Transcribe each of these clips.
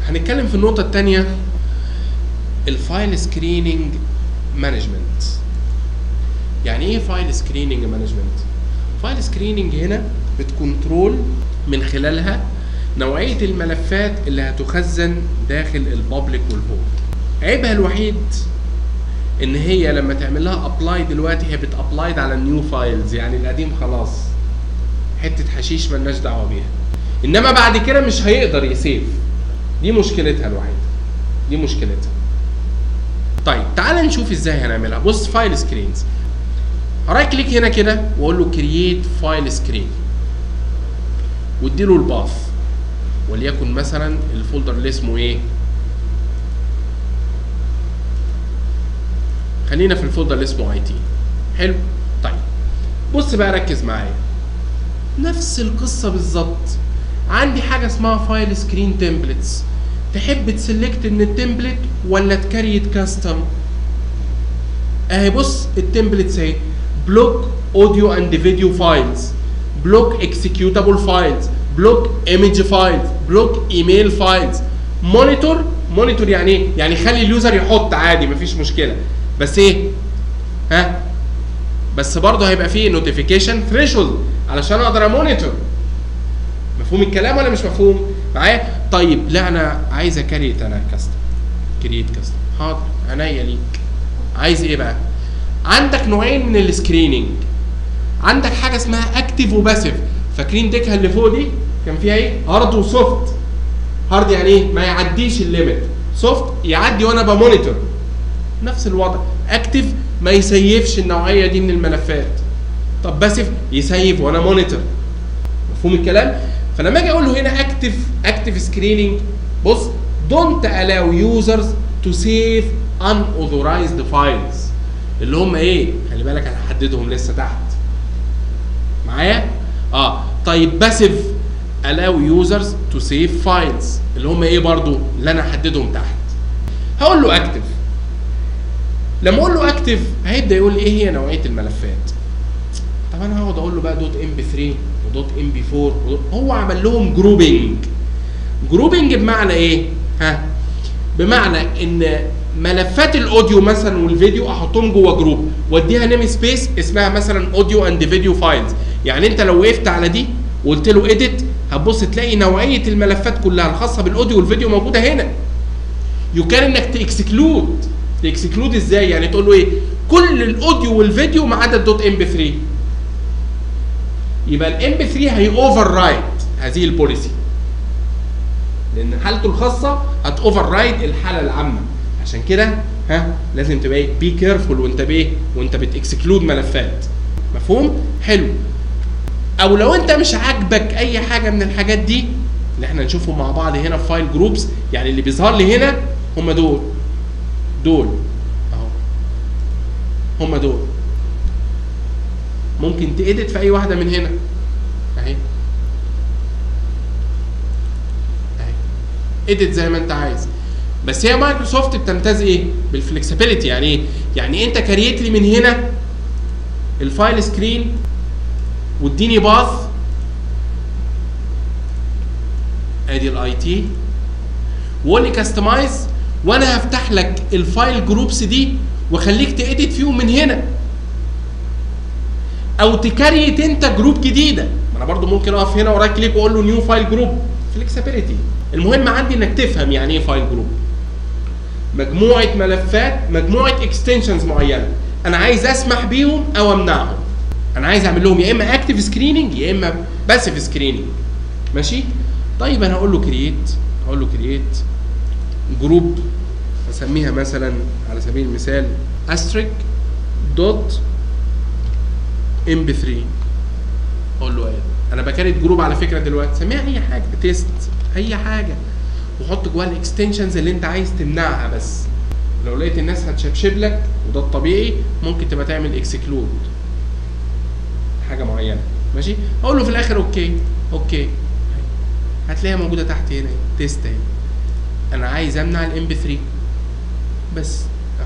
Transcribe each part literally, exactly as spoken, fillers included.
هنتكلم في النقطة الثانية الفايل سكريننج مانجمنت. يعني ايه فايل سكريننج مانجمنت؟ فايل سكريننج هنا بتكنترول من خلالها نوعية الملفات اللي هتخزن داخل البابليك والهوم. عيبها الوحيد ان هي لما تعمل لها ابلاي دلوقتي هي بتابلايد على النيو فايلز، يعني القديم خلاص حتة حشيش ملناش دعوة بيها، انما بعد كده مش هيقدر يسيف. دي مشكلتها الوحيدة، دي مشكلتها. طيب تعال نشوف ازاي هنعملها. بص فايل سكرينز، هرايت كليك هنا كده واقول له كرييت فايل سكرين واديله الباث، وليكن مثلا الفولدر اللي اسمه ايه؟ خلينا في الفولدر اللي اسمه اي تي. حلو. طيب بص بقى ركز معايا، نفس القصه بالظبط. عندي حاجه اسمها فايل سكرين تمبلتس. تحب تسلكت من التمبلت ولا تكريت كاستم؟ اهي بص التمبلتس اهي، بلوك اوديو اند فيديو فايلز، بلوك اكسكيوتابل فايلز، بلوك ايمج فايلز، بلوك ايميل فايلز، مونيتور. مونيتور يعني ايه؟ يعني خلي اليوزر يحط عادي مفيش مشكله، بس ايه؟ ها؟ بس برضه هيبقى فيه نوتيفيكيشن ثريشولد علشان اقدر امونيتور. مفهوم الكلام ولا مش مفهوم؟ معايا؟ طيب لا انا عايز اكريت انا كاستم. كريت كاستم، حاضر عينيا ليك. عايز ايه بقى؟ عندك نوعين من السكريننج. عندك حاجه اسمها اكتيف وباسيف. فاكرين ديكها اللي فوق دي كان فيها ايه؟ هارد وسوفت. هارد يعني ايه؟ ما يعديش الليميت. سوفت يعدي وانا بمونيتور. نفس الوضع. اكتيف ما يسيفش النوعيه دي من الملفات. طب باسيف يسيف وانا مونيتور. مفهوم الكلام؟ فلما اجي اقول له هنا اكتيف اكتيف سكريننج، بص دونت الاو يوزرز تو سيف unauthorized فايلز، اللي هم ايه؟ خلي بالك انا هحددهم لسه تحت. معايا؟ اه طيب باسيف allow users to save files، اللي هم ايه برضو؟ اللي انا هحددهم تحت. هقول له اكتف. لما اقول له اكتف هيبدا يقول لي ايه هي نوعيه الملفات. طب انا هقعد اقول له بقى دوت ام بي ثري ودوت ام بي فور. هو عمل لهم جروبنج. جروبنج بمعنى ايه؟ ها؟ بمعنى ان ملفات الاوديو مثلا والفيديو احطهم جوه جروب واديها نيم سبيس اسمها مثلا اوديو اند فيديو فايلز. يعني انت لو وقفت على دي وقلت له اديت هتبص تلاقي نوعيه الملفات كلها الخاصه بالاوديو والفيديو موجوده هنا. يمكن انك تاكسكلود. تاكسكلود ازاي؟ يعني تقول له ايه؟ كل الاوديو والفيديو ما عدا الدوت ام بي ثري. يبقى الام بي ثري هي اوفر رايت هذه البوليسي، لان حالته الخاصه هت اوفر رايت الحاله العامه. عشان كده ها لازم تبقى ايه؟ بي كيرفول وانت بايه؟ وانت بتاكسكلود ملفات. مفهوم؟ حلو. او لو انت مش عاجبك اي حاجه من الحاجات دي اللي احنا نشوفهم مع بعض هنا في فايل جروبس، يعني اللي بيظهر لي هنا هم دول دول اهو، هم دول. ممكن تأديت في اي واحده من هنا اهي اهي، اديت زي ما انت عايز. بس هي مايكروسوفت بتمتاز ايه؟ بالفلكسبيليتي. يعني ايه؟ يعني انت كريت لي من هنا الفايل سكرين واديني باث ادي الاي تي وقول لي كاستمايز، وانا هفتح لك الفايل جروبس دي واخليك تأديت فيهم من هنا، او تكريت انت جروب جديده. ما انا برضو ممكن اقف هنا ورايت كليك واقول له نيو فايل جروب. فلكسبيليتي. المهم عندي انك تفهم يعني ايه فايل جروب. مجموعه ملفات، مجموعه اكستنشنز معينه انا عايز اسمح بيهم او امنعهم. انا عايز اعمل لهم يا اما اكتيف سكريننج يا اما باسيف سكريننج. ماشي؟ طيب انا هقول له كرييت، هقول له كرييت جروب اسميها مثلا على سبيل المثال استريك دوت ام بي ثري. اقول له ايه؟ انا بكريت جروب على فكره دلوقتي، سميها اي حاجه، تيست اي حاجه، وحط جواها الاكستنشنز اللي انت عايز تمنعها. بس لو لقيت الناس هتشبشب لك وده الطبيعي ممكن تبقى تعمل اكسكلود حاجه معينه. ماشي؟ اقول له في الاخر اوكي اوكي، هتلاقيها موجوده تحت هنا تيست اهي. انا عايز امنع الام بي ثري بس اهو.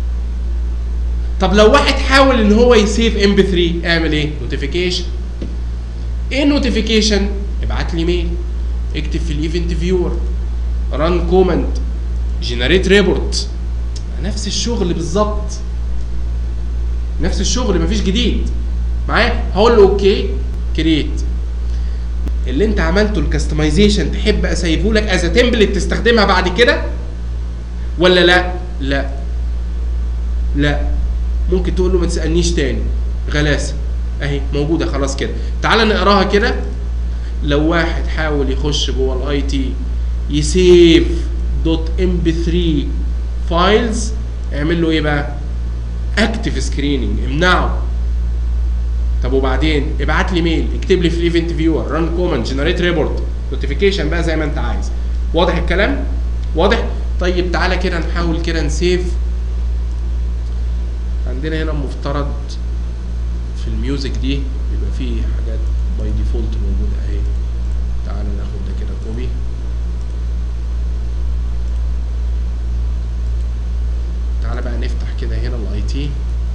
طب لو واحد حاول ان هو يسيف ام بي ثري اعمل ايه؟ نوتيفيكيشن. ايه النوتيفيكيشن؟ ابعت لي ميل، اكتب في الايفنت فيور ران كوماند جنريت ريبورت، نفس الشغل بالظبط، نفس الشغل مفيش جديد معايا. هقول له اوكي كرييت. اللي انت عملته الكاستمايزيشن تحب اسيبه لك از تمبلت تستخدمها بعد كده ولا لا؟ لا لا، ممكن تقول له ما تسالنيش تاني، غلاسه اهي موجوده خلاص كده. تعال نقراها كده. لو واحد حاول يخش جوه الاي تي يسيف دوت ام بي ثري فايلز، اعمل له ايه بقى؟ اكتف سكريننج، امنعه. طب وبعدين ابعت لي ميل، اكتب لي في الايفنت فيور ران كوماند جنريت ريبورت نوتيفيكيشن بقى زي ما انت عايز. واضح الكلام؟ واضح؟ طيب تعالى كده نحاول كده نسيف. عندنا هنا المفترض في الميوزك دي بيبقى فيه حاجات باي ديفولت موجوده اهي. تعالى ناخد ده كده كوبي. تعالى بقى نفتح كده هنا الاي تي.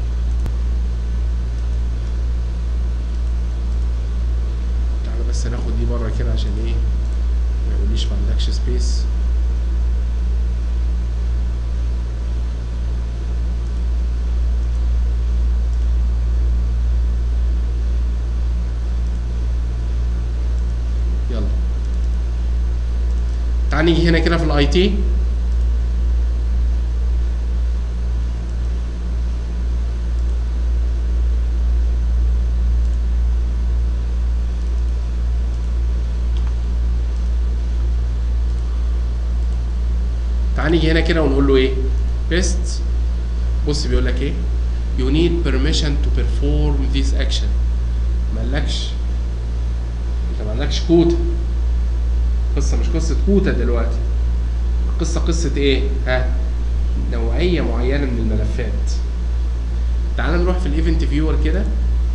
تعالى بس ناخد دي بره كده عشان ايه ما يقوليش ما عندكش سبيس. يلا تعال نيجي هنا كده في الاي تي. تعال نيجي هنا كده ونقول له ايه؟ بيست. بص بيقول لك ايه؟ you need permission to perform this action. مالكش، انت ما عندكش كوتا. قصه مش قصه كوتا دلوقتي، قصه قصه ايه؟ ها؟ نوعيه معينه من الملفات. تعال نروح في الايفنت فيور كده.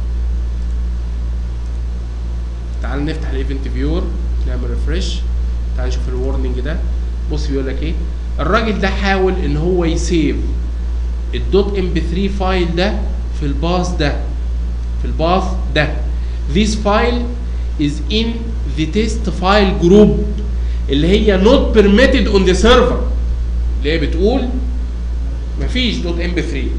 تعال نفتح الايفنت فيور نعمل ريفرش. تعال نشوف الورنينج ده. بص بيقول لك ايه؟ الراجل ده حاول ان هو يسيف الدوت ام بي ثري فايل ده في الباث ده، في الباث ده. This file is in the test file group اللي هي not permitted on the server، اللي هي بتقول مفيش دوت ام بي ثري.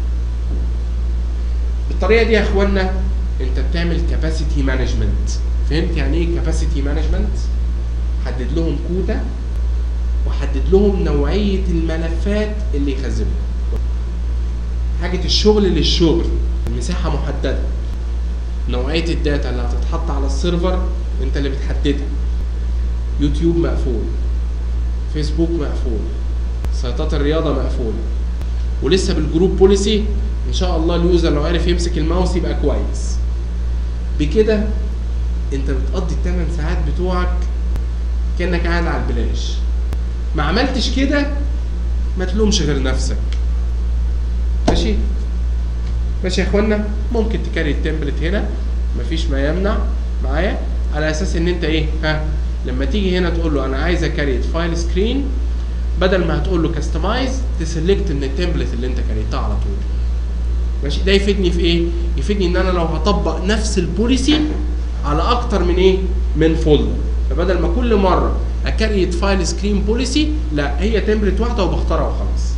بالطريقه دي يا اخوانا انت بتعمل كاباسيتي مانجمنت. فهمت يعني ايه كاباسيتي مانجمنت؟ حدد لهم كوتا وحدد لهم نوعيه الملفات اللي يخزنوها. حاجه الشغل للشغل، المساحه محدده، نوعيه الداتا اللي هتتحط على السيرفر انت اللي بتحددها. يوتيوب مقفول، فيسبوك مقفول، سيطات الرياضه مقفوله، ولسه بالجروب بوليسي ان شاء الله اليوزر لو عرف يمسك الماوس يبقى كويس. بكده انت بتقضي الثمان ساعات بتوعك كانك قاعد على البلاش. ما عملتش كده ما تلومش غير نفسك. ماشي؟ ماشي يا اخوانا؟ ممكن تكاري التمبلت هنا مفيش ما يمنع معايا، على اساس ان انت ايه؟ ها؟ لما تيجي هنا تقول له انا عايز اكريت فايل سكرين، بدل ما هتقول له كاستمايز تسلكت من التمبلت اللي انت كريتها على طول. ماشي؟ ده يفيدني في ايه؟ يفيدني ان انا لو هطبق نفس البوليسي على اكتر من ايه؟ من فولدر، فبدل ما كل مره اكريت فايل سكرين بوليسي، لا هي تمبلت واحده وبختارها وخلاص.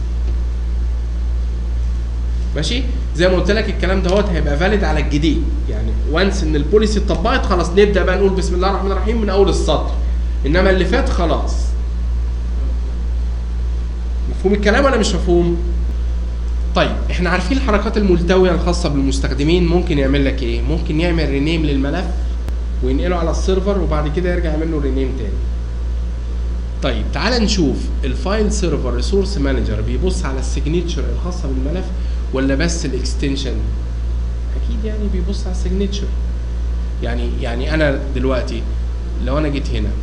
ماشي؟ زي ما قلت لك الكلام دوت هيبقى فاليد على الجديد، يعني وانس ان البوليسي اتطبقت خلاص نبدا بقى نقول بسم الله الرحمن الرحيم من اول السطر، انما اللي فات خلاص. مفهوم الكلام ولا مش مفهوم؟ طيب احنا عارفين الحركات الملتويه الخاصه بالمستخدمين. ممكن يعمل لك ايه؟ ممكن يعمل رينيم للملف وينقله على السيرفر وبعد كده يرجع يعمل له رينيم تاني. طيب تعال نشوف الفايل سيرفر ريسورس مانجر بيبص على السيجنتشر الخاصه بالملف ولا بس الاكستنشن؟ اكيد يعني بيبص على السيجنتشر. يعني يعني انا دلوقتي لو انا جيت هنا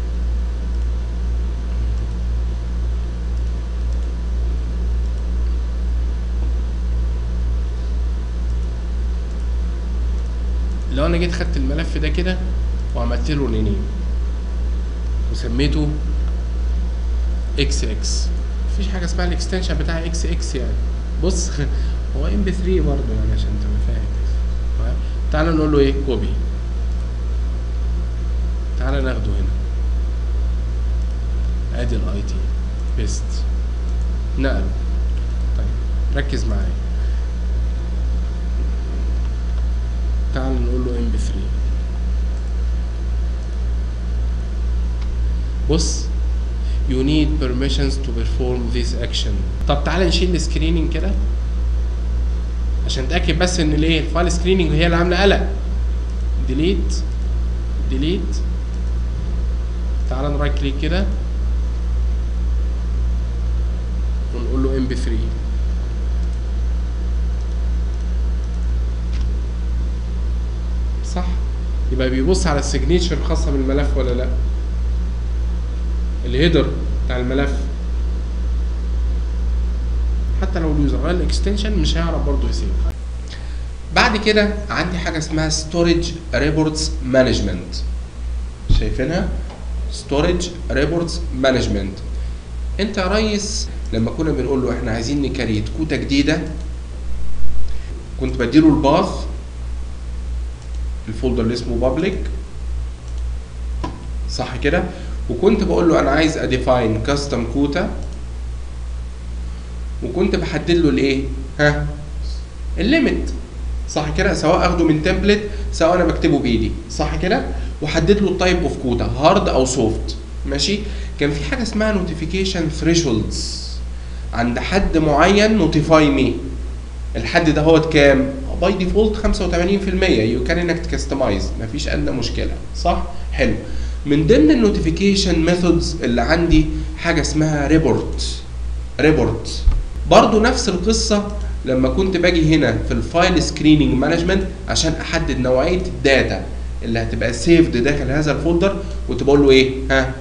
لو انا جيت خدت الملف ده كده وعملت له رينيم وسميته اكس اكس، مفيش حاجه اسمها الاكستنشن بتاع اكس اكس يعني. بص هو ام بي ثري برضه يعني عشان تبقى فاهم. تعالى نقول له ايه؟ كوبي. تعالى ناخده هنا ادي الاي تي بيست نقل. طيب ركز معايا، تعال نقول له ام بي ثري. بص you need permissions to perform this action. طب تعال نشيل السكريننج كده عشان نتاكد بس ان الايه الفايل سكريننج هي اللي عامله قلق. ديليت ديليت، تعال نرايت كليك كده ونقول له ام بي ثري. صح، يبقى بيبص على السيجنتشر الخاصه بالملف ولا لا، الهيدر بتاع الملف. حتى لو اليوزر غير الاكستنشن مش هيعرف برضه يسيب. بعد كده عندي حاجه اسمها ستورج ريبورتس مانجمنت. شايفينها؟ ستورج ريبورتس مانجمنت. انت يا ريس لما كنا بنقول له احنا عايزين نكريت كوته جديده، كنت بديله الباث الفولدر اللي اسمه بابليك، صح كده؟ وكنت بقول له انا عايز اديفاين كاستم كوتا، وكنت بحدد له الايه؟ ها؟ الليميت، صح كده؟ سواء اخده من تمبلت سواء انا بكتبه بايدي، صح كده؟ وحدد له التايب اوف كوتا هارد او سوفت، ماشي؟ كان في حاجه اسمها نوتيفيكيشن ثريشولدز، عند حد معين نوتيفاي مي. الحد ده هو كام؟ باي ديفولت خمسة وثمانين في المية، يو كان انك تكستمايز، مفيش ادنى مشكله، صح؟ حلو. من ضمن النوتيفيكيشن ميثودز اللي عندي حاجه اسمها ريبورت. ريبورت برضو نفس القصه، لما كنت باجي هنا في الفايل سكريننج مانجمنت عشان احدد نوعيه الداتا اللي هتبقى سيفد داخل هذا الفولدر، كنت بقول له ايه؟ ها؟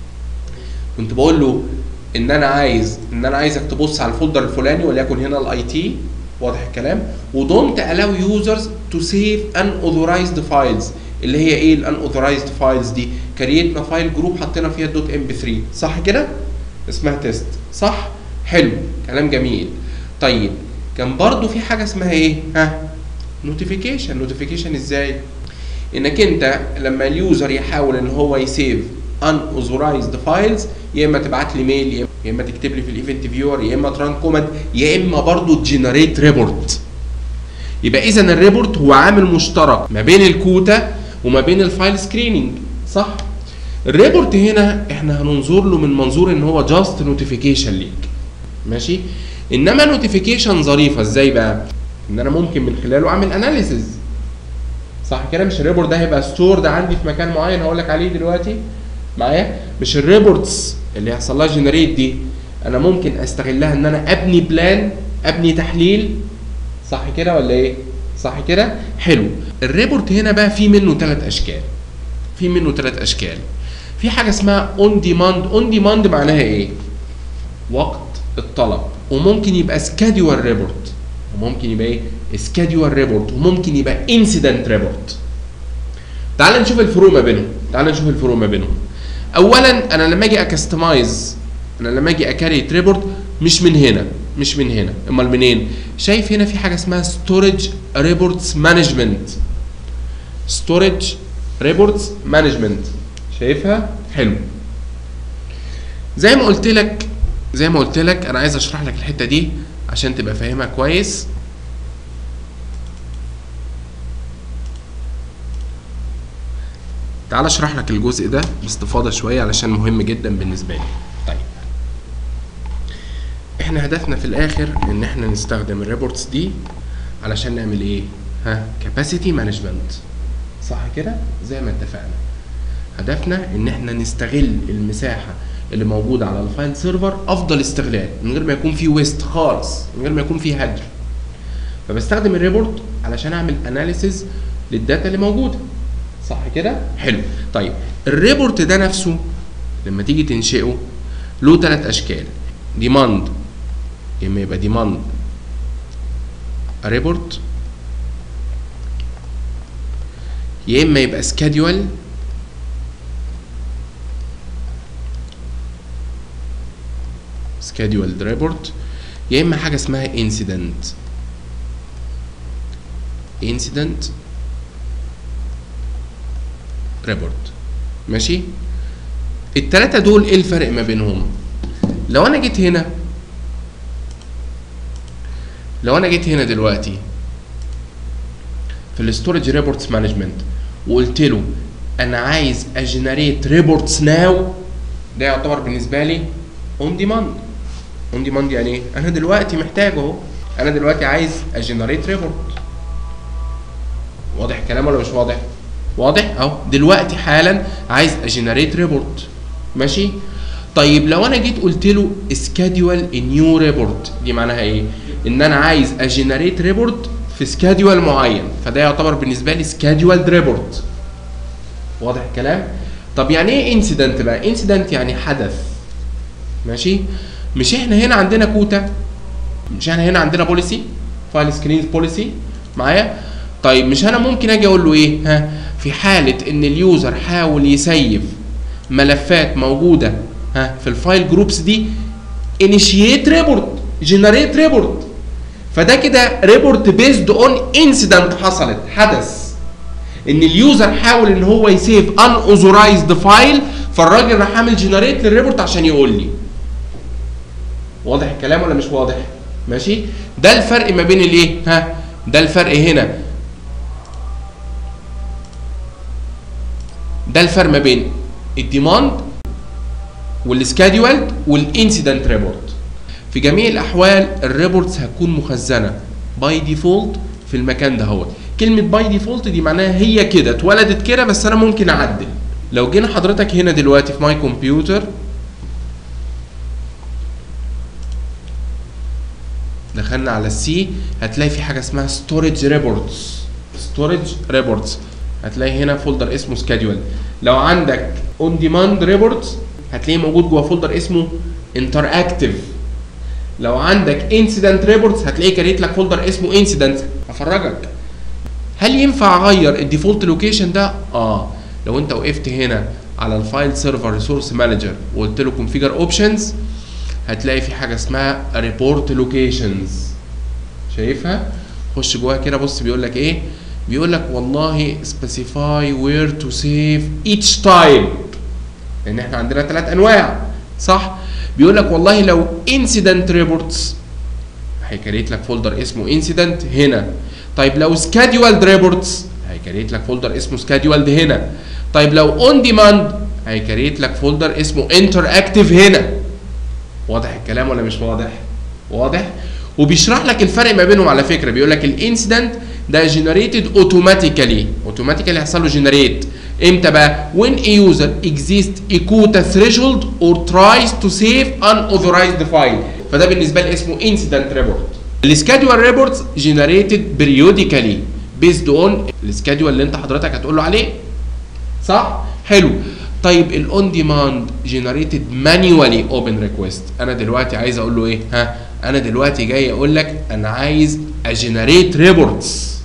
كنت بقول له ان انا عايز ان انا عايزك تبص على الفولدر الفلاني وليكن هنا الاي تي، واضح الكلام؟ ودونت الاو يوزرز تو سيف ان اوثورايزد فايلز. اللي هي ايه الان اوثورايزد فايلز دي؟ كريتنا فايل جروب حطينا فيها الدوت ام بي ثري، صح كده؟ اسمها تيست، صح؟ حلو، كلام جميل. طيب كان برضو في حاجه اسمها ايه؟ ها؟ نوتيفيكيشن. نوتيفيكيشن ازاي؟ انك انت لما اليوزر يحاول ان هو يسيف ان اوثورايزد فايلز، يا اما تبعت لي ميل، يا اما تكتب لي في الايفنت فيور، يا اما تران كوماند، يا اما برضو تجنريت ريبورت. يبقى اذا الريبورت هو عامل مشترك ما بين الكوتا وما بين الفايل سكريننج، صح؟ الريبورت هنا احنا هننظر له من منظور ان هو جاست نوتيفيكيشن ليك، ماشي؟ انما نوتيفيكيشن ظريفه ازاي بقى؟ ان انا ممكن من خلاله اعمل اناليسيز، صح كده؟ مش الريبورت ده هيبقى ستور ده عندي في مكان معين هقول لك عليه دلوقتي معايا؟ مش الريبورتس اللي هيحصل لها جنريت دي انا ممكن استغلها ان انا ابني بلان، ابني تحليل، صح كده ولا ايه؟ صح كده؟ حلو. الريبورت هنا بقى في منه ثلاث اشكال. في منه ثلاث اشكال. في حاجه اسمها اون ديماند. اون ديماند معناها ايه؟ وقت الطلب. وممكن يبقى سكادول ريبورت، وممكن يبقى ايه؟ سكادول ريبورت، وممكن يبقى انسيدنت ريبورت. تعال نشوف الفروق ما بينهم. تعال نشوف الفروق ما بينهم. اولا انا لما اجي اكستمايز، انا لما اجي اكريت ريبورت مش من هنا، مش من هنا، امال منين؟ شايف هنا في حاجه اسمها ستورج ريبورتس مانجمنت. ستورج ريبورتس مانجمنت، شايفها؟ حلو. زي ما قلت لك زي ما قلت لك انا عايز اشرح لك الحته دي عشان تبقى فاهمها كويس. تعال اشرح لك الجزء ده باستفاضه شويه علشان مهم جدا بالنسبه لي. طيب احنا هدفنا في الاخر ان احنا نستخدم الريبورتس دي علشان نعمل ايه؟ ها؟ كاباسيتي مانجمنت، صح كده؟ زي ما اتفقنا. هدفنا ان احنا نستغل المساحه اللي موجوده على الفايل سيرفر افضل استغلال، من غير ما يكون في ويست خالص، من غير ما يكون في هدر. فبستخدم الريبورت علشان اعمل اناليسيز للداتا اللي موجوده، صح كده؟ حلو. طيب الريبورت ده نفسه لما تيجي تنشئه له ثلاث اشكال. ديماند، يا اما يبقى ديماند ريبورت، يا اما يبقى سكادول، سكادولد ريبورت، يا اما حاجه اسمها انسيدنت. انسيدنت ريبورت، ماشي؟ التلاتة دول ايه الفرق ما بينهم؟ لو انا جيت هنا لو انا جيت هنا دلوقتي في الستورج ريبورتس مانجمنت وقلت له انا عايز اجنريت ريبورتس ناو، ده يعتبر بالنسبه لي اون ديماند. اون ديماند يعني ايه؟ انا دلوقتي محتاجه اهو، انا دلوقتي عايز اجنريت ريبورت. واضح الكلام ولا مش واضح؟ واضح اهو، دلوقتي حالا عايز اجنريت ريبورت. ماشي؟ طيب لو انا جيت قلت له سكادول نيو ريبورت، دي معناها ايه؟ ان انا عايز اجنريت ريبورت في سكادول معين، فده يعتبر بالنسبه لي سكادولد ريبورت. واضح الكلام؟ طب يعني ايه انسيدنت بقى؟ انسيدنت يعني حدث. ماشي؟ مش احنا هنا عندنا كوتا؟ مش احنا هنا عندنا بوليسي؟ فايل سكرين بوليسي معايا؟ طيب مش انا ممكن اجي اقول له ايه؟ ها في حاله ان اليوزر حاول يسيف ملفات موجوده ها في الفايل جروبس دي، انيشيت ريبورت، جنريت ريبورت. فده كده ريبورت بيزد اون انسيدنت حصلت، حدث ان اليوزر حاول ان هو يسيف ان اوثورايزد فايل، فالراجل راح عامل جنريت للريبورت عشان يقول لي. واضح الكلام ولا مش واضح؟ ماشي؟ ده الفرق ما بين الايه؟ ها ده الفرق هنا، ده الفرق ما بين الديماند والسكادولد والانسيدنت ريبورت. في جميع الاحوال الريبورتس هتكون مخزنه باي ديفولت في المكان ده. هو كلمه باي ديفولت دي معناها هي كده اتولدت كده، بس انا ممكن اعدل. لو جينا حضرتك هنا دلوقتي في ماي كمبيوتر، دخلنا على السي، هتلاقي في حاجه اسمها ستورج ريبورتس. ستورج ريبورتس هتلاقي هنا فولدر اسمه سكادول. لو عندك اون ديماند ريبورتس هتلاقيه موجود جوه فولدر اسمه انتراكتيف. لو عندك انسيدنت ريبورتس هتلاقيه كريت لك فولدر اسمه انسيدنت. هفرجك هل ينفع اغير الديفولت لوكيشن ده؟ اه لو انت وقفت هنا على الفايل سيرفر ريسورس مانجر وقلت له كونفيجر اوبشنز، هتلاقي في حاجه اسمها ريبورت لوكيشنز. شايفها؟ خش جواها كده، بص بيقول لك ايه؟ بيقول لك والله specify where to save each type، لان احنا عندنا ثلاث انواع صح؟ بيقول لك والله لو incident reports هيكريت لك فولدر اسمه incident هنا. طيب لو scheduled reports هيكريت لك فولدر اسمه scheduled هنا. طيب لو on demand هيكريت لك فولدر اسمه interactive هنا. واضح الكلام ولا مش واضح؟ واضح؟ وبيشرح لك الفرق ما بينهم على فكره. بيقول لك الانسيدنت ده generated automatically، automatically هيحصل له generate امتى بقى؟ when a user exists a quota threshold or tries to save unauthorized file، فده بالنسبه لي اسمه incident report. السكادول reports generated periodically based on السكادول اللي انت حضرتك هتقول له عليه صح؟ حلو. طيب الاون ديماند generated manually open request. انا دلوقتي عايز اقول له ايه؟ ها انا دلوقتي جاي اقول لك انا عايز اجنريت ريبورتس.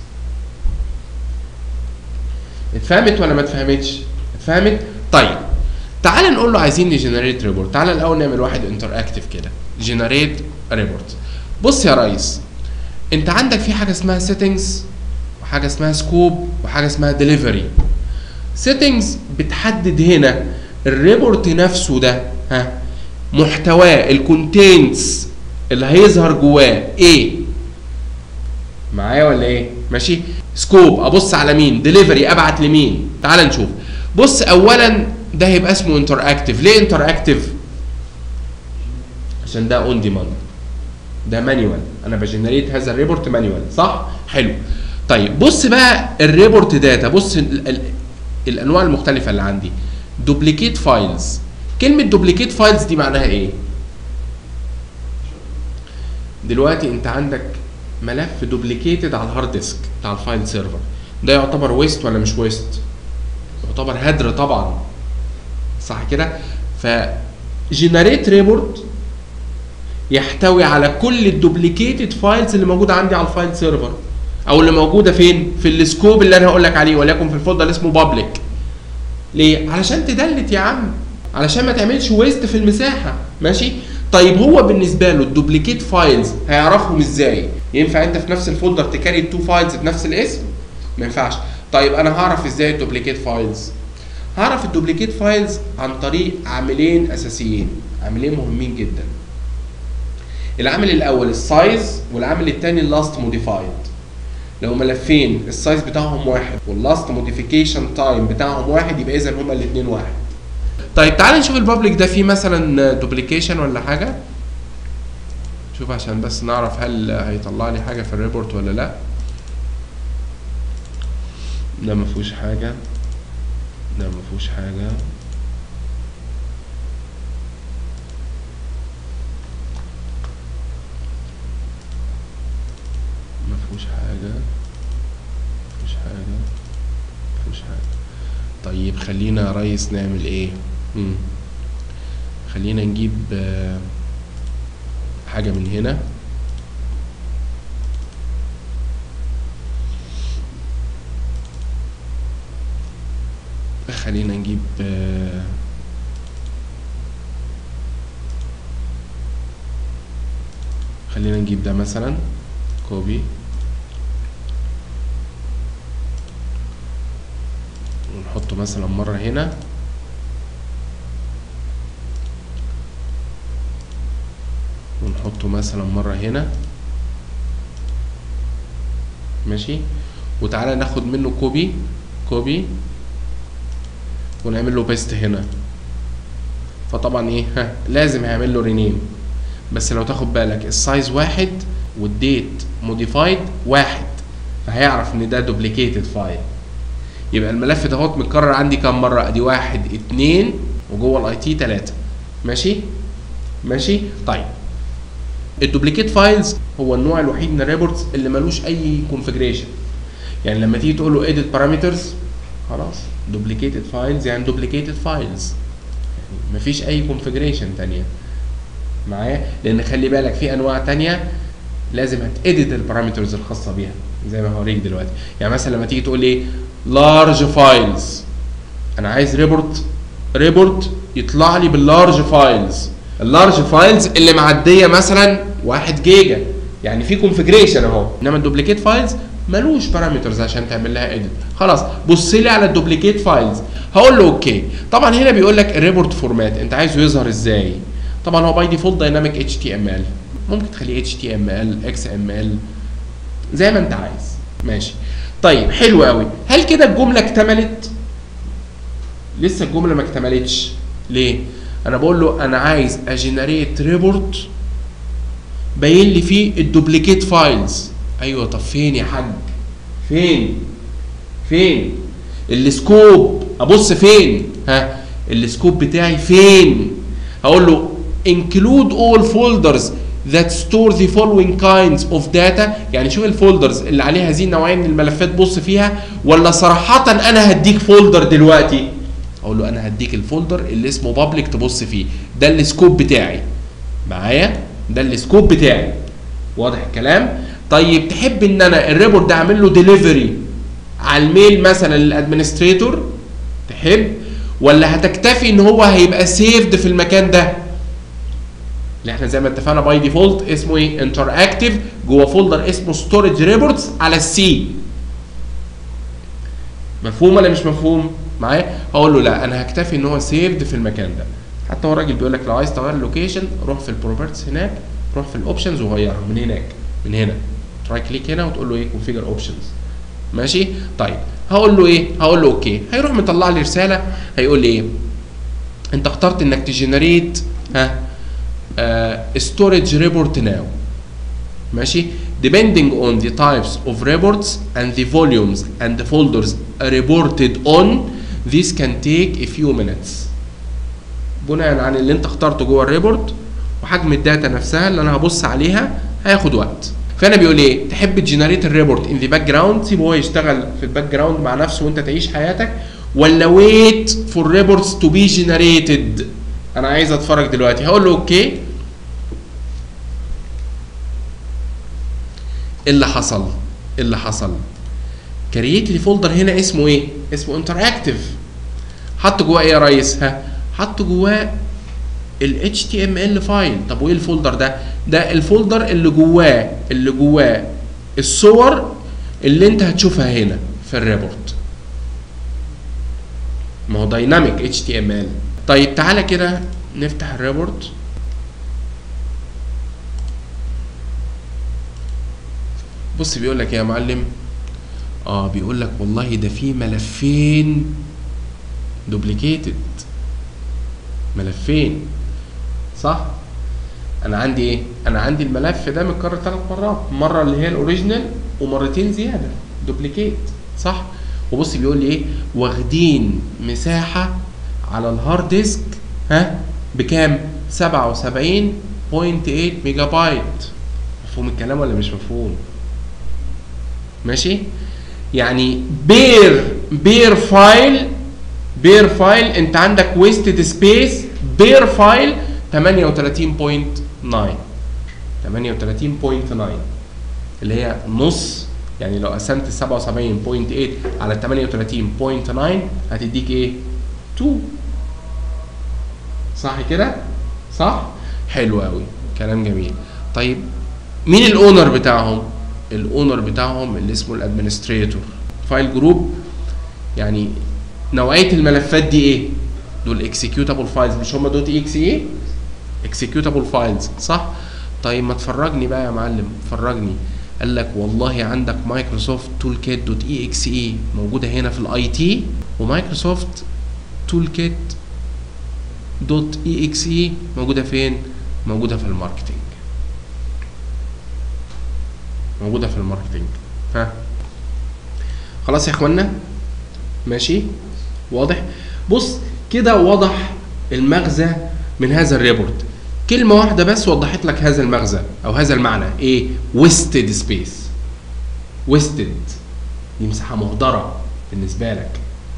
اتفهمت ولا ما اتفهمتش؟ اتفهمت؟ طيب تعال نقول له عايزين نجنريت ريبورت. تعال الاول نعمل واحد انتراكتيف كده، جنريت ريبورت. بص يا ريس، انت عندك في حاجه اسمها سيتنجز وحاجه اسمها سكوب وحاجه اسمها ديليفري. سيتنجز بتحدد هنا الريبورت نفسه ده ها محتواه الكونتينتس اللي هيظهر جواه ايه؟ معايا ولا ايه؟ ماشي؟ سكوب ابص على مين؟ ديليفري ابعت لمين؟ تعال نشوف. بص اولا ده هيبقى اسمه انتراكتيف. ليه انتراكتيف؟ عشان ده اون ديماند، ده مانيوال، انا بجنريت هذا الريبورت مانيوال صح؟ حلو. طيب بص بقى الريبورت داتا، بص ال ال الانواع المختلفه اللي عندي. دوبليكيت فايلز. كلمه دوبليكيت فايلز دي معناها ايه؟ دلوقتي انت عندك ملف دوبليكيتد على الهارد ديسك بتاع الفايل سيرفر، ده يعتبر ويست ولا مش ويست؟ يعتبر هدر طبعا صح كده؟ ف جنريت ريبورت يحتوي على كل الدوبليكيتد فايلز اللي موجوده عندي على الفايل سيرفر، او اللي موجوده فين؟ في السكوب اللي انا هقول لك عليه، وليكن في الفولدر اللي اسمه بابليك. ليه؟ علشان تدلت يا عم، علشان ما تعملش ويست في المساحه. ماشي؟ طيب هو بالنسبه له الدوبليكيت فايلز هيعرفهم ازاي؟ ينفع انت في نفس الفولدر تكاري تو فايلز بنفس الاسم؟ ما ينفعش. طيب انا هعرف ازاي الدوبليكيت فايلز؟ هعرف الدوبليكيت فايلز عن طريق عاملين اساسيين، عاملين مهمين جدا. العامل الاول السايز، والعامل الثاني اللاست موديفايد. لو ملفين السايز بتاعهم واحد واللاست موديفيكيشن تايم بتاعهم واحد يبقى اذا هما الاثنين واحد. طيب تعال نشوف البابليك ده فيه مثلا دوبليكيشن ولا حاجه. شوف عشان بس نعرف هل هيطلع لي حاجه في الريبورت ولا لا. ده ما فيهوش حاجه، ده ما فيهوش حاجه. ما فيهوش حاجه، ما فيهوش حاجه، ما فيهوش حاجه. طيب خلينا يا ريس نعمل ايه؟ مم. خلينا نجيب آه حاجه من هنا. خلينا نجيب آه خلينا نجيب ده مثلا كوبي ونحطه مثلا مرة هنا، ونحطه مثلا مرة هنا، ماشي. وتعالى ناخد منه كوبي كوبي ونعمل له بيست هنا. فطبعا ايه ها لازم هيعمل له رينيم، بس لو تاخد بالك السايز واحد والديت موديفايد واحد، فهيعرف ان ده دوبليكيتد فايل. يبقى الملف ده هوت متكرر عندي كام مره؟ ادي واحد اتنين وجوه الاي تي تلاته، ماشي ماشي. طيب الدوبليكيت فايلز هو النوع الوحيد من الريبورتس اللي ملوش اي كونفيجريشن. يعني لما تيجي تقول له edit parameters خلاص دوبليكيتد فايلز يعني دوبليكيتد فايلز، مفيش اي كونفيجريشن تانية معايا. لان خلي بالك في انواع تانية لازم هتedit البارامترز الخاصه بيها زي ما هوريك دلوقتي. يعني مثلا لما تيجي تقول لي large files، انا عايز ريبورت ريبورت يطلع لي باللارج فايلز. اللارج فايلز اللي معديه مثلا واحد جيجا، يعني في كونفيجريشن اهو. انما الدوبليكيت فايلز ملوش بارامترز عشان تعمل لها اديت. خلاص بص لي على الدوبليكيت فايلز، هقول له اوكي. طبعا هنا بيقول لك الريبورت فورمات انت عايزه يظهر ازاي. طبعا هو باي ديفولت دايناميك اتش تي ام ال، ممكن تخليه اتش تي ام ال اكس ام ال زي ما انت عايز، ماشي. طيب حلو قوي. هل كده الجمله اكتملت؟ لسه الجمله ما اكتملتش. ليه؟ انا بقول له انا عايز اجنريت ريبورت باين لي فيه الدوبليكيت فايلز. ايوه طب فين يا حاج؟ فين؟ فين؟ السكوب ابص فين؟ ها السكوب بتاعي فين؟ هقول له include all folders that store the following kinds of data. يعني شوف الفولدرز اللي عليها هذه النوعيه من الملفات بص فيها، ولا صراحه انا هديك فولدر دلوقتي؟ اقول له انا هديك الفولدر اللي اسمه بابليك تبص فيه، ده السكوب بتاعي معايا، ده السكوب بتاعي. واضح الكلام؟ طيب تحب ان انا الريبورت ده اعمل له ديليفري على الميل مثلا للادمنستريتور تحب، ولا هتكتفي ان هو هيبقى سيفد في المكان ده اللي احنا زي ما اتفقنا باي ديفولت اسمه ايه؟ انتراكتيف، جوه فولدر اسمه ستورج ريبورتس على السي. مفهوم ولا مش مفهوم معايا؟ هقول له لا انا هكتفي ان هو سيفد في المكان ده. حتى هو الراجل بيقول لك لو عايز تغير اللوكيشن روح في البروبرتيز هناك، روح في الاوبشنز وغيرها من هناك من هنا، تراي كليك هنا وتقول له ايه؟ كونفيجر اوبشنز، ماشي. طيب هقول له ايه؟ هقول له اوكي. هيروح مطلع لي رساله هيقول لي ايه؟ انت اخترت انك تجنريت ها ستورج ريبورت ناو، ماشي. depending on the types of reports and the volumes and the folders reported on, this can take a few minutes. بناء على اللي انت اخترته جوه الريبورت وحجم الداتا نفسها اللي انا هبص عليها هياخد وقت. فانا بيقول ايه؟ تحب تجنريت الريبورت ان ذا باك جراوند، سيبه هو يشتغل في الباك جراوند مع نفسه وانت تعيش حياتك، ولا ويت فور ريبورتس تو بي جنريتد؟ انا عايز اتفرج دلوقتي. هقول له اوكي. اللي حصل اللي حصل كرييت لي فولدر هنا اسمه ايه؟ اسمه انتراكتيف. حط جواه ايه يا ريس؟ ها حط جواه ال اتش تي ام ال فايل. طب وايه الفولدر ده؟ ده الفولدر اللي جواه اللي جواه الصور اللي انت هتشوفها هنا في الريبورت. ما هو دايناميك اتش تي ام ال. طيب تعالى كده نفتح الريبورت. بص بيقول لك يا معلم، اه بيقول لك والله ده في ملفين دوبليكيتد، ملفين صح. انا عندي ايه؟ انا عندي الملف ده متكرر ثلاث مرات، مره اللي هي الاوريجينال ومرتين زياده دوبليكيت صح. وبص بيقول لي ايه، واخدين مساحه على الهارد ديسك ها بكام؟ سبعة وسبعين فاصلة تمانية ميجا بايت. مفهوم الكلام ولا مش مفهوم؟ ماشي؟ يعني بير بير فايل بير فايل انت عندك ويستد سبيس بير فايل تمانية وتلاتين فاصلة تسعة تمانية وتلاتين فاصلة تسعة اللي هي نص. يعني لو قسمت سبعة وسبعين فاصلة تمانية على تمانية وتلاتين فاصلة تسعة هتديك ايه؟ اتنين. صح كده؟ صح؟ حلو قوي، كلام جميل. طيب مين الاونر بتاعهم؟ الاونر بتاعهم اللي اسمه الادمنستريتور. فايل جروب يعني نوعيه الملفات دي ايه؟ دول اكسكيوتابل فايلز، مش هم دوت اكس اي؟ اكسكيوتابل فايلز صح؟ طيب ما تفرجني بقى يا معلم، فرجني. قال لك والله عندك مايكروسوفت تول كيت دوت اي اكس اي موجوده هنا في الاي تي، ومايكروسوفت تول كيت دوت اي اكس اي موجوده فين؟ موجوده في الماركتنج. موجوده في الماركتنج. ها خلاص يا اخوانا؟ ماشي؟ واضح؟ بص كده وضح المغزى من هذا الريبورت. كلمه واحده بس وضحت لك هذا المغزى او هذا المعنى ايه؟ ويستد سبيس. ويستد دي مساحه مهدره بالنسبه لك.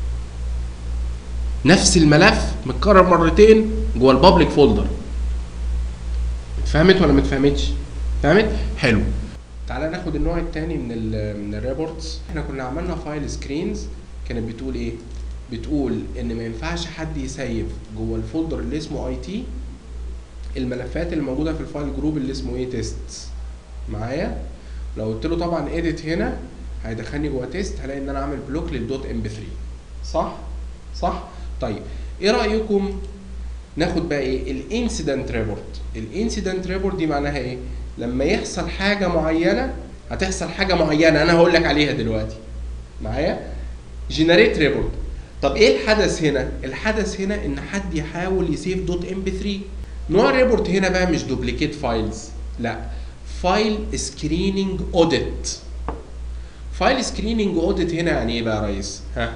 نفس الملف متكرر مرتين جوه البابليك فولدر. اتفهمت ولا ما اتفهمتش؟ فهمت؟ حلو. تعالى ناخد النوع الثاني من ال من الريبورتس. احنا كنا عملنا فايل سكرينز كانت بتقول ايه؟ بتقول ان ما ينفعش حد يسيف جوه الفولدر اللي اسمه اي تي الملفات اللي موجوده في الفايل جروب اللي اسمه ايه؟ تيست. معايا؟ لو قلت له طبعا اديت هنا هيدخلني جوه تيست، هلاقي ان انا عامل بلوك للدوت ام بي ثري. صح؟ صح؟ طيب ايه رايكم ناخد بقى ايه؟ الانسيدنت ريبورت. الانسيدنت ريبورت دي معناها ايه؟ لما يحصل حاجه معينه، هتحصل حاجه معينه انا هقول لك عليها دلوقتي. معايا؟ جنريت ريبورت. طب ايه الحدث هنا؟ الحدث هنا ان حد يحاول يسيف دوت ام بي ثري. نوع الريبورت هنا بقى مش دوبليكيت فايلز، لا، فايل سكريننج اوديت. فايل سكريننج اوديت هنا يعني ايه بقى يا ريس؟ ها؟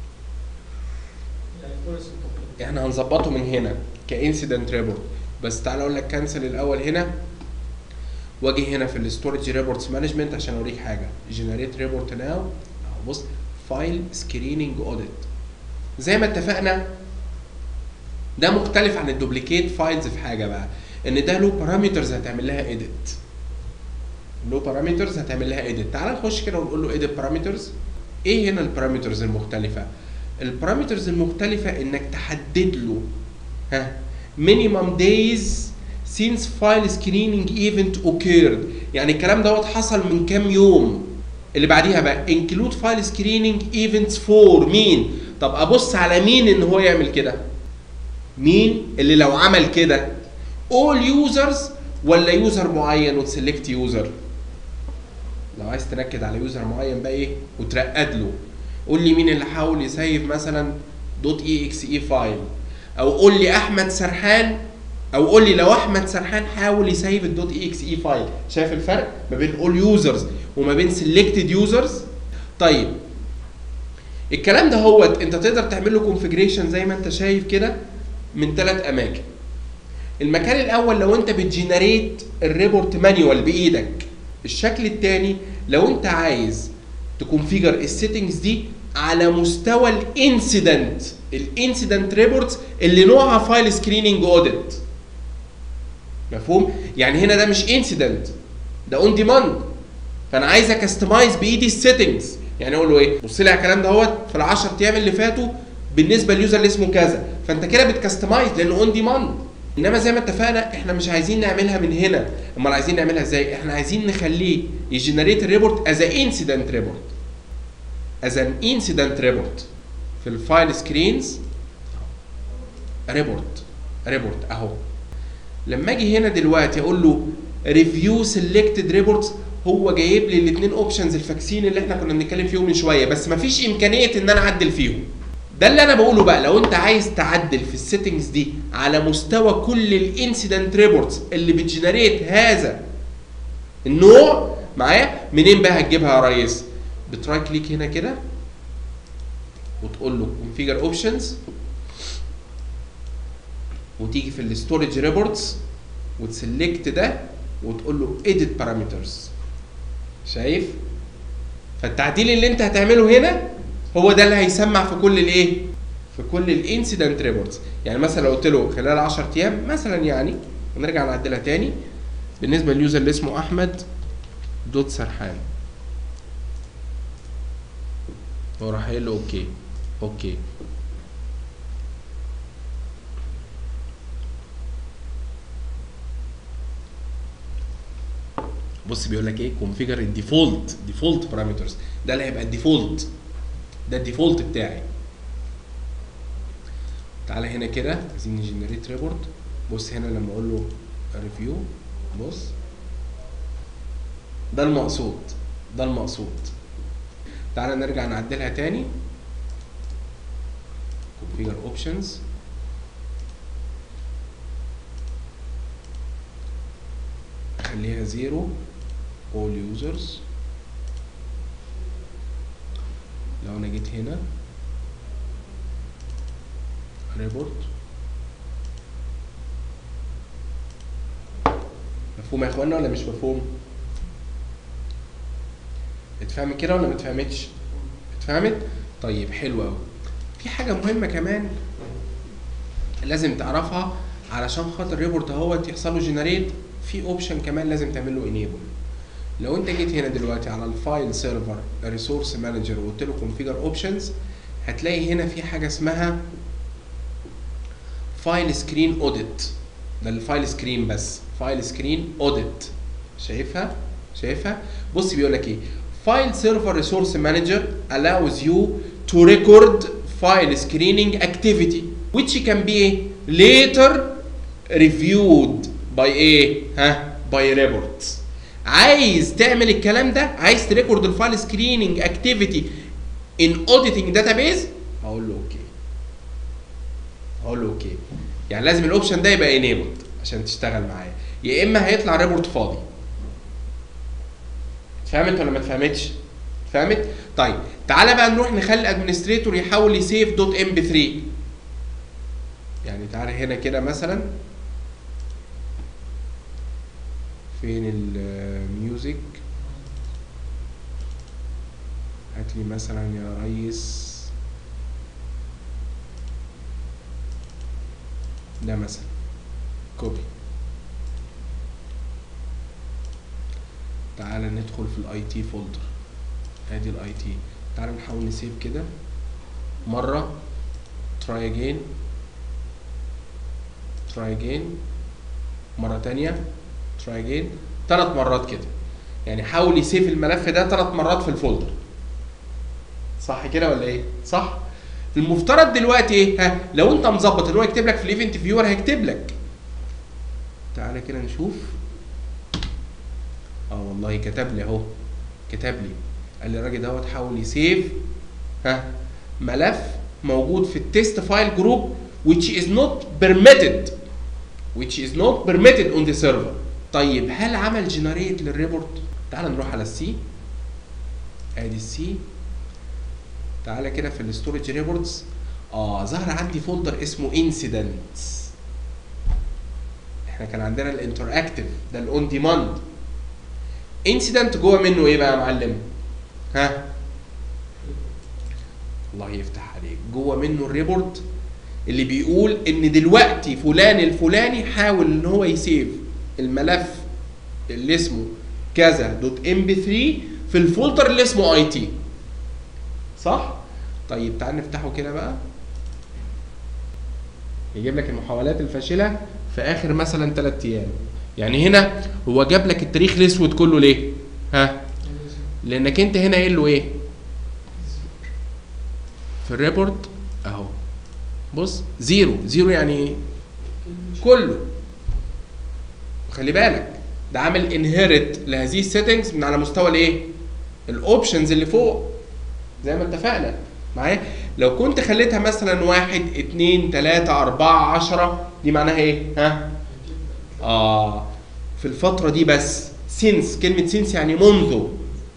احنا هنظبطه من هنا كانسيدنت ريبورت. بس تعالى اقول لك كنسل الاول هنا، واجي هنا في الستورج ريبورتس مانجمنت عشان اوريك حاجه. جنريت ريبورت ناو. بص فايل سكريننج اوديت زي ما اتفقنا ده مختلف عن الدوبليكيت فايلز في حاجه بقى، ان ده له بارامترز هتعمل لها اديت. له بارامترز هتعمل لها اديت. تعال نخش كده ونقول له اديت بارامترز. ايه هنا البارامترز المختلفه؟ البارامترز المختلفه انك تحدد له ها minimum days since file screening event occurred. يعني الكلام دوت حصل من كام يوم. اللي بعديها بقى include file screening events for مين؟ طب ابص على مين ان هو يعمل كده؟ مين اللي لو عمل كده؟ all users ولا يوزر معين وتسلكت يوزر؟ لو عايز تنكد على يوزر معين بقى ايه وترقد له، قول لي مين اللي حاول يسيف مثلا دوت اي اكس اي فايل، او قول لي احمد سرحان، او قول لي لو احمد سرحان حاول يسيف الدوت اي اكس اي فايل. شايف الفرق ما بين all users وما بين selected users؟ طيب الكلام ده هو انت تقدر تعمل له كونفيجريشن زي ما انت شايف كده من ثلاث اماكن. المكان الاول لو انت بتجنريت الريبورت مانيوال بايدك. الشكل الثاني لو انت عايز تكونفيجر السيتنجز دي على مستوى الانسيدنت الانسيدنت ريبورتس اللي نوعها فايل سكريننج اوديت. مفهوم؟ يعني هنا ده مش انسيدنت، ده اون ديماند، فانا عايز اكستمايز بايدي السيتنجز. يعني اقول له ايه؟ بص لي على الكلام دهوت في ال عشرة ايام اللي فاتوا بالنسبه لليوزر اللي اسمه كذا، فانت كده بتكستمايز لانه اون ديماند. انما زي ما اتفقنا احنا مش عايزين نعملها من هنا، امال عايزين نعملها ازاي؟ احنا عايزين نخليه يجنريت الريبورت از انسيدنت ريبورت از ان انسيدنت ريبورت. في الفايل سكرينز ريبورت ريبورت اهو. لما اجي هنا دلوقتي اقول له ريفيو سيلكتد ريبورتس، هو جايب لي الاثنين اوبشنز الفاكسين اللي احنا كنا بنتكلم فيهم من شويه، بس مفيش امكانيه ان انا اعدل فيهم. ده اللي انا بقوله بقى، لو انت عايز تعدل في السيتنجز دي على مستوى كل الانسيدنت ريبورتس اللي بتجنريت هذا النوع معايا، منين بقى هتجيبها يا ريس؟ بتراي كليك هنا كده وتقول له كونفيجر اوبشنز، وتيجي في الستورج ريبورتس وتسلكت ده وتقول له edit parameters. شايف؟ فالتعديل اللي انت هتعمله هنا هو ده اللي هيسمع في كل الايه؟ في كل الانسيدنت ريبورتس. يعني مثلا لو قلت له خلال عشرة ايام مثلا، يعني ونرجع نعدلها تاني بالنسبه لليوزر اللي اسمه احمد دوت سرحان، هو راح قايل له اوكي اوكي. بص بيقول لك ايه؟ كونفيجر الديفولت ديفولت بارامترز، ده اللي هيبقى الديفولت، ده الديفولت بتاعي. تعالى هنا كده عايزين نجنريت ريبورت. بص هنا لما اقول له ريفيو، بص ده المقصود، ده المقصود. تعالى نرجع نعدلها تاني، كونفيجر اوبشنز، خليها زيرو all users. لو انا جيت هنا ريبورت، مفهوم يا اخوانا ولا مش مفهوم؟ اتفهمت كده ولا ما اتفهمتش؟ اتفهمت؟ طيب حلو قوي. في حاجه مهمه كمان لازم تعرفها علشان خاطر الريبورت اهوت يحصل له جنريت، في اوبشن كمان لازم تعمل له انيبل. لو انت جيت هنا دلوقتي على الفايل سيرفر ريسورس مانجر وقلت له كونفيجر اوبشنز، هتلاقي هنا في حاجه اسمها فايل سكرين اوديت. ده الفايل سكرين بس، فايل سكرين اوديت. شايفها؟ شايفها؟ بص بيقول لك ايه؟ فايل سيرفر ريسورس مانجر allows you to record file screening activity which can be later reviewed by ايه؟ ها؟ by reports. عايز تعمل الكلام ده، عايز تريكورد الفايل سكريننج اكتيفيتي ان اوديتنج داتابيز، هقول له اوكي. هقول له اوكي. يعني لازم الاوبشن ده يبقى انيبلد عشان تشتغل معايا، يا اما هيطلع ريبورت فاضي. فهمت ولا ما اتفهمتش؟ فهمت؟ طيب تعالى بقى نروح نخلي الادمنستريتور يحاول يسيف دوت ام بي ثري. يعني تعالى هنا كده مثلا، فين الميوزك؟ هات لي مثلا يا ريس ده مثلا، كوبي. تعالى ندخل في الاي تي فولدر، ادي الاي تي. تعالى نحاول نسيب كده مره، تراي اجين، تراي اجين، مره تانيه، تراي اجين، ثلاث مرات كده. يعني حاول يسيف الملف ده ثلاث مرات في الفولدر. صح كده ولا ايه؟ صح؟ المفترض دلوقتي ايه؟ ها لو انت مظبط ان هو يكتب لك في الايفنت فيور هيكتب لك. تعالى كده نشوف. اه والله كتب لي اهو، كتب لي، قال لي الراجل دوت حاول يسيف ها ملف موجود في التست فايل جروب which is not permitted which is not permitted on the server. طيب هل عمل جنريت للريبورت؟ تعال نروح على السي، ادي السي. تعالى كده في الستورج ريبورتس، اه ظهر عندي فولدر اسمه انسيدنتس. احنا كان عندنا الانتراكتيف ده الاون ديماند. انسيدنت جوه منه ايه بقى يا معلم؟ ها الله يفتح عليك، جوه منه الريبورت اللي بيقول ان دلوقتي فلان الفلاني حاول ان هو يسيف الملف اللي اسمه كذا دوت ام بي ثري في الفولدر اللي اسمه اي تي. صح؟ طيب تعال نفتحه كده بقى، يجيب لك المحاولات الفاشله في اخر مثلا ثلاث ايام. يعني هنا هو جاب لك التاريخ الاسود كله ليه؟ ها؟ لانك انت هنا قايل له ايه؟ في الريبورت بص زيرو زيرو يعني ايه؟ كله. خلي بالك ده عامل انهيرت لهذه السيتنجز من على مستوى الايه؟ الاوبشنز اللي فوق زي ما اتفقنا معايا. لو كنت خليتها مثلا واحد اتنين تلاته اربعه عشره دي معناها ايه؟ ها؟ اه في الفتره دي بس. سينس، كلمه سينس يعني منذ،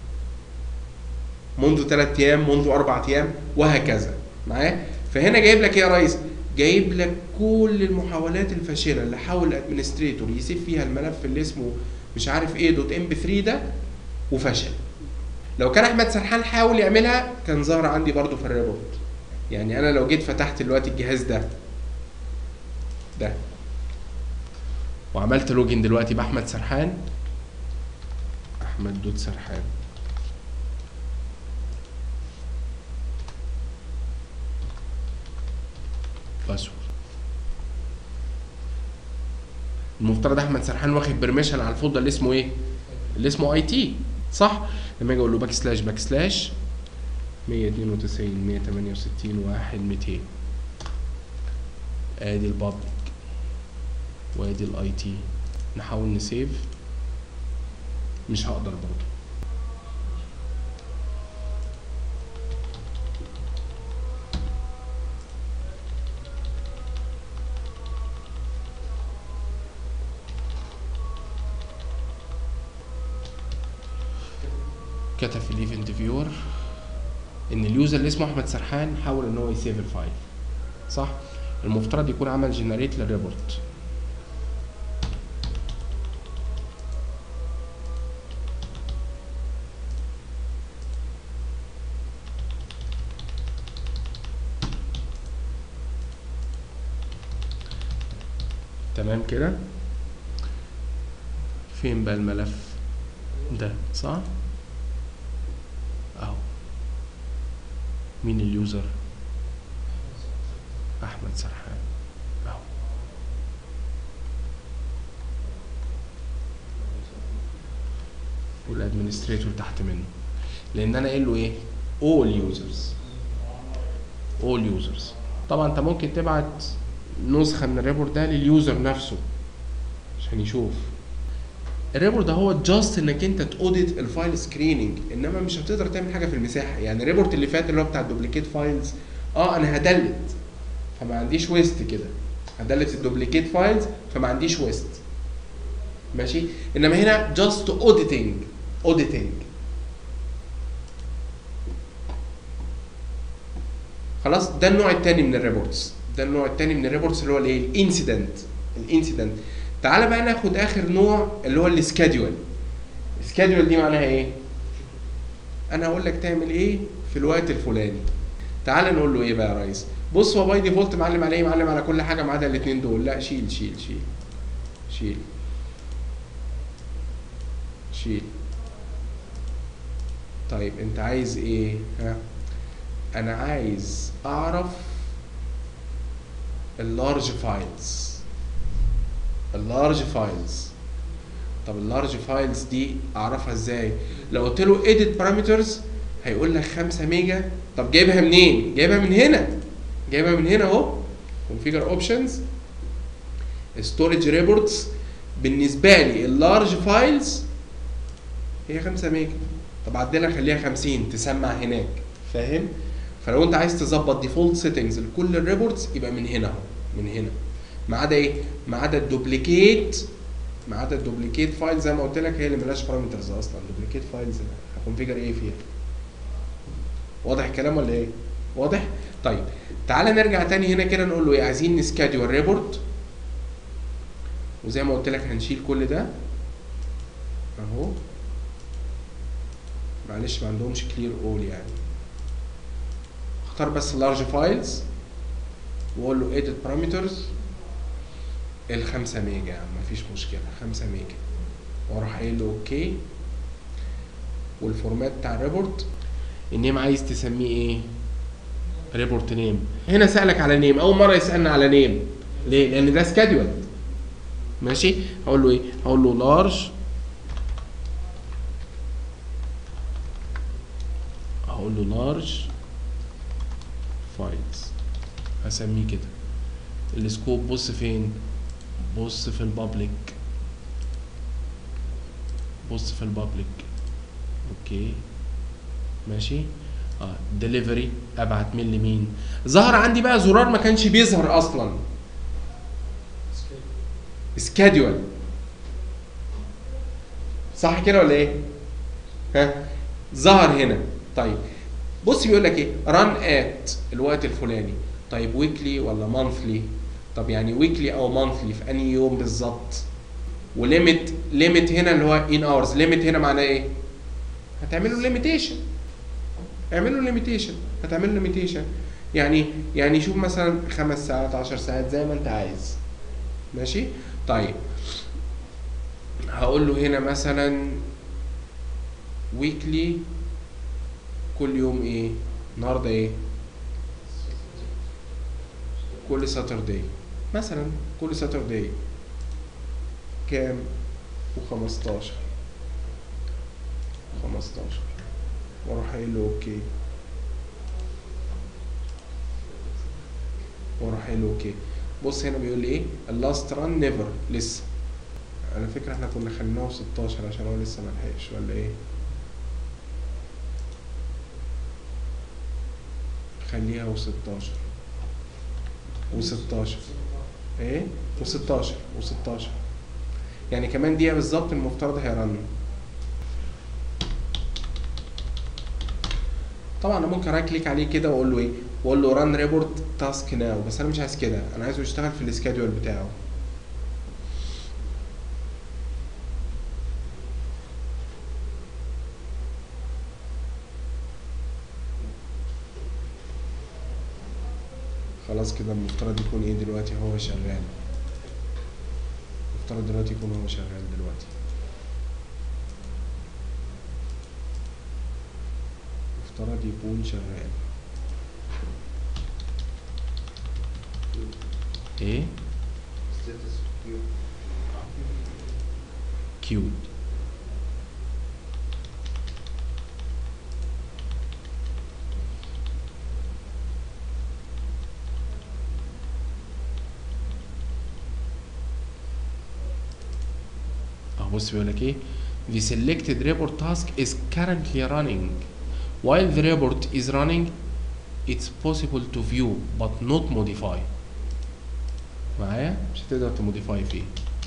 منذ ثلاث ايام، منذ اربع ايام، وهكذا معايا. فهنا جايب لك ايه يا ريس؟ جايب لك كل المحاولات الفاشله اللي حاول الادمنستريتور يسيب فيها الملف اللي اسمه مش عارف ايه دوت ام بي ثري ده وفشل. لو كان احمد سرحان حاول يعملها كان ظهر عندي برضو في الريبورت. يعني انا لو جيت فتحت دلوقتي الجهاز ده ده وعملت لوجين دلوقتي باحمد سرحان، احمد دوت سرحان، باسورد، المفترض احمد سرحان واخد برميشن على الفولدر اللي اسمه ايه؟ اللي اسمه اي تي، صح؟ لما اجي اقول له باك سلاش باك سلاش مية اتنين وتسعين مية تمانية وستين واحد ميتين، ادي البابليك وادي الاي تي، نحاول نسيف، مش هقدر برضه. كتب في الايفنت فيور ان اليوزر اللي اسمه احمد سرحان حاول ان هو يسيف الفايل، صح؟ المفترض يكون عمل جنريت للريبورت. تمام كده؟ فين بقى الملف ده؟ صح؟ اهو. مين اليوزر؟ احمد سرحان اهو. والادمنستريتور تحت منه، لان انا قايل له ايه؟ all users all users. طبعا انت ممكن تبعت نسخه من الريبورت ده لليوزر نفسه عشان يشوف. الريبورت ده هو جاست انك انت تاوديت الفايل سكريننج، انما مش هتقدر تعمل حاجه في المساحه. يعني الريبورت اللي فات اللي هو بتاع الدوبليكيت فايلز، اه انا هدلت فما عنديش ويست كده، هدلت الدوبليكيت فايلز فما عنديش ويست، ماشي. انما هنا جاست اوديتنج اوديتنج خلاص. ده النوع الثاني من الريبورتس، ده النوع الثاني من الريبورتس اللي هو الايه؟ الانسيدنت. الانسيدنت. تعالى بقى ناخد اخر نوع اللي هو السكادول. السكادول دي معناها ايه؟ انا هقول لك تعمل ايه في الوقت الفلاني. تعالى نقول له ايه بقى يا ريس؟ بص هو باي ديفولت معلم على ايه؟ معلم على كل حاجه ما عدا الاثنين دول. لا شيل شيل شيل شيل شيل. طيب انت عايز ايه؟ ها؟ انا عايز اعرف اللارج فايلز. اللارج فايلز. طب اللارج فايلز دي اعرفها ازاي؟ لو قلت له edit parameters هيقول لك خمسة ميجا. طب جايبها منين؟ جايبها من هنا، جايبها من هنا اهو. configure options storage reports. بالنسبه لي اللارج فايلز هي خمسة ميجا. طب عدلها خليها خمسين تسمع هناك، فاهم؟ فلو انت عايز تظبط ديفولت سيتنجز لكل الريبورتس يبقى من هنا اهو، من هنا. ما عدا ايه؟ ما عدا الدوبليكيت، ما عدا الدوبليكيت فايل زي ما قلت لك هي اللي ملهاش بارامترز اصلا. دوبليكيت فايلز هكونفيجر ايه فيها؟ واضح الكلام ولا ايه؟ واضح؟ طيب تعالى نرجع تاني هنا كده نقول له ايه؟ عايزين نسكادول ريبورت، وزي ما قلت لك هنشيل كل ده اهو. معلش ما عندهمش كلير اول يعني. اختار بس لارج فايلز واقول له edit parameters الخمسة ميجا يا عم مفيش مشكلة، خمسة ميجا، واروح قايل له اوكي. والفورمات بتاع الريبورت النيم عايز تسميه ايه؟ ريبورت نيم. هنا سألك على نيم، أول مرة يسألنا على نيم، ليه؟ لأن ده سكادول، ماشي؟ هقول له ايه؟ هقول له لارج، هقول له لارج فايلز هسميه كده السكوب. بص فين؟ بص في البابليك، بص في البابليك. اوكي ماشي. اه ديليفري ابعت مين لمين. ظهر عندي بقى زرار ما كانش بيظهر اصلا، سكادول، صح كده ولا ايه؟ ها ظهر هنا. طيب بص بيقول لك ايه؟ ران ات الوقت الفلاني. طيب ويكلي ولا مانثلي؟ طب يعني ويكلي او مانثلي في انهي يوم بالظبط؟ وليميت، ليميت هنا اللي هو ان اورز، ليميت هنا معناه ايه؟ هتعمل له ليميتيشن، اعمل له ليميتيشن، هتعمل له ليميتيشن يعني يعني شوف مثلا خمس ساعات عشر ساعات زي ما انت عايز. ماشي. طيب هقول له هنا مثلا ويكلي كل يوم ايه؟ النهارده ايه؟ كل ساترداي مثلا، كل ساترداي كام؟ وخمستاشر خمستاشر واروح قايل له اوكي، واروح قايل له اوكي. بص هنا بيقول لي ايه؟ اللاست ران نيفر، لسه. على فكره احنا كنا خليناه ستاشر عشان هو لسه ملحقش ولا ايه؟ خليها وستاشر وستاشر ايه؟ وستاشر وستاشر يعني كمان دقيقة بالظبط المفترض هيرن. طبعا انا ممكن رايت كليك عليه كده واقول له ايه؟ واقول له ران ريبورت تاسك ناو، بس انا مش عايز كده، انا عايزه يشتغل في السكادول بتاعه. خلاص كده المفترض يكون ايه دلوقتي؟ هو شغال. المفترض دلوقتي يكون هو شغال دلوقتي. المفترض يكون شغال. ايه؟ كيود. اهو بص بيقول لك ايه؟ The selected report task is currently running. While the report is running, it's possible to view but not modify. معايا؟ مش هتقدر تموديفاي فيه.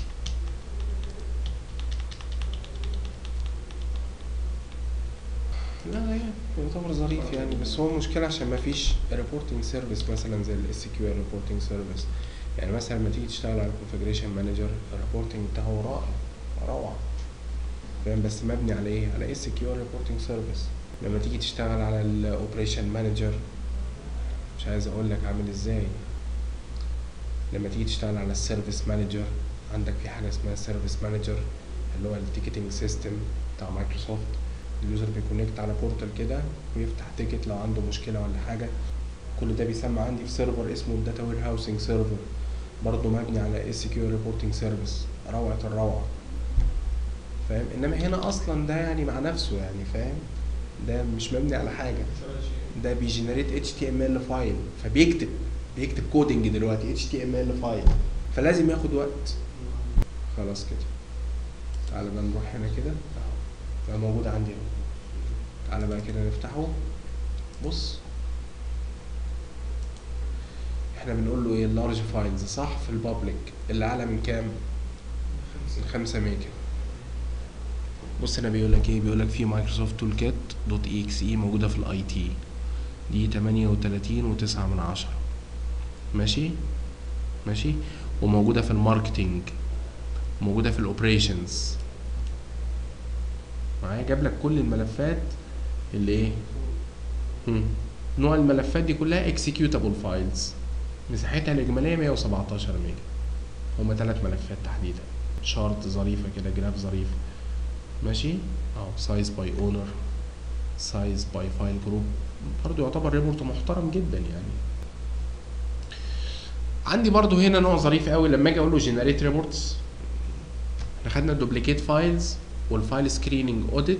لا يعني يعتبر ظريف يعني، بس هو مشكلة عشان ما فيش ريبورتنج سيرفيس مثلا زي الاس كيو ال ريبورتنج سيرفيس. يعني مثلا لما تيجي تشتغل على الكونفجريشن مانجر الريبورتنج بتاعه رائع روعة، فاهم؟ بس مبني على ايه؟ على اس كيو ال ريبورتنج سيرفيس. لما تيجي تشتغل على الاوبريشن مانجر مش عايز اقول لك عامل ازاي. لما تيجي تشتغل على السيرفيس مانجر عندك في حاجه اسمها سيرفيس مانجر اللي هو التيكتنج سيستم بتاع مايكروسوفت. اليوزر بيكونكت على بورتال كده ويفتح تيكت لو عنده مشكله ولا حاجه. كل ده بيسمى عندي في سيرفر اسمه الداتا وير هاوسنج سيرفر، برضه مبني على اس كيو ريبورتنج سيرفيس، روعه الروعه، فاهم؟ انما هنا اصلا ده يعني مع نفسه يعني، فاهم؟ ده مش مبني على حاجه، ده بيجنريت اتش تي ام ال فايل، فبيكتب بيكتب كودنج دلوقتي اتش تي ام ال فايل، فلازم ياخد وقت. خلاص كده تعالى بقى نروح هنا كده، بقى موجود عندي اهو. تعالى بقى كده نفتحه. بص احنا بنقول له ايه؟ اللارج فايلز صح؟ في البابليك اللي اعلى من كام؟ من خمسة ميجا. بص هنا بيقول لك ايه؟ بيقول لك في مايكروسوفت تول كيت دوت اي اكس اي موجوده في الاي تي دي تمانية وتلاتين وتسعة من عشرة. ماشي ماشي. وموجوده في الماركتينج، موجوده في الاوبريشنز. معايا جاب لك كل الملفات اللي ايه؟ هم. نوع الملفات دي كلها اكسكيوتابل فايلز، مساحتها الاجماليه مية وسبعتاشر ميجا. هما ثلاث ملفات تحديدا. شارت ظريفه كده، جراف ظريف. ماشي اهو. سايز باي اونر، سايز باي فايل جروب، برضو يعتبر ريبورت محترم جدا يعني. عندي برضو هنا نوع ظريف قوي لما اجي اقول له جنريت ريبورتس. احنا خدنا الدوبليكيت فايلز والفايل سكريننج اوديت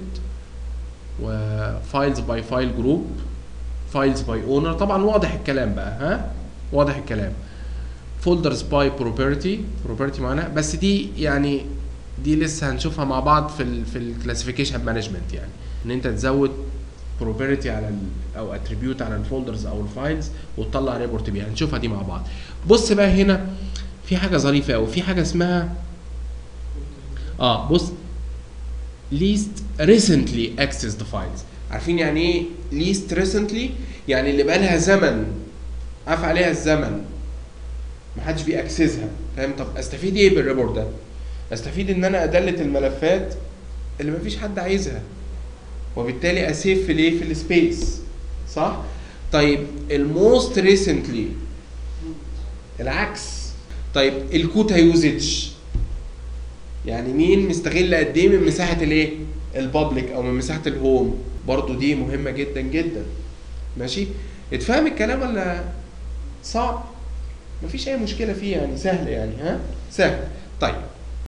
وفايلز باي فايل جروب، فايلز باي اونر. طبعا واضح الكلام بقى، ها واضح الكلام. فولدرز باي بروبرتي، بروبرتي معانا، بس دي يعني دي لسه هنشوفها مع بعض في ال في الكلاسيفيكيشن مانجمنت، يعني ان انت تزود بروبرتي على ال او اتريبيوت على الفولدرز او الفايلز وتطلع ريبورت بيها، هنشوفها دي مع بعض. بص بقى هنا في حاجه ظريفه قوي، في حاجه اسمها اه بص least recently accessed files. عارفين يعني ايه least recently؟ يعني اللي بقى لها زمن عفى عليها الزمن محدش بيأكسسها، فاهم؟ طب استفيد ايه بالريبورت ده؟ استفيد ان انا ادلت الملفات اللي مفيش حد عايزها، وبالتالي اسيف في الايه؟ في السبيس، صح؟ طيب الموست ريسنتلي العكس. طيب الكوتا يوزج، يعني مين مستغل قد ايه من مساحه الايه؟ البابليك او من مساحه الهوم، برضو دي مهمه جدا جدا. ماشي؟ اتفهم الكلام ولا صعب؟ مفيش اي مشكله فيه يعني، سهل يعني، ها؟ سهل. طيب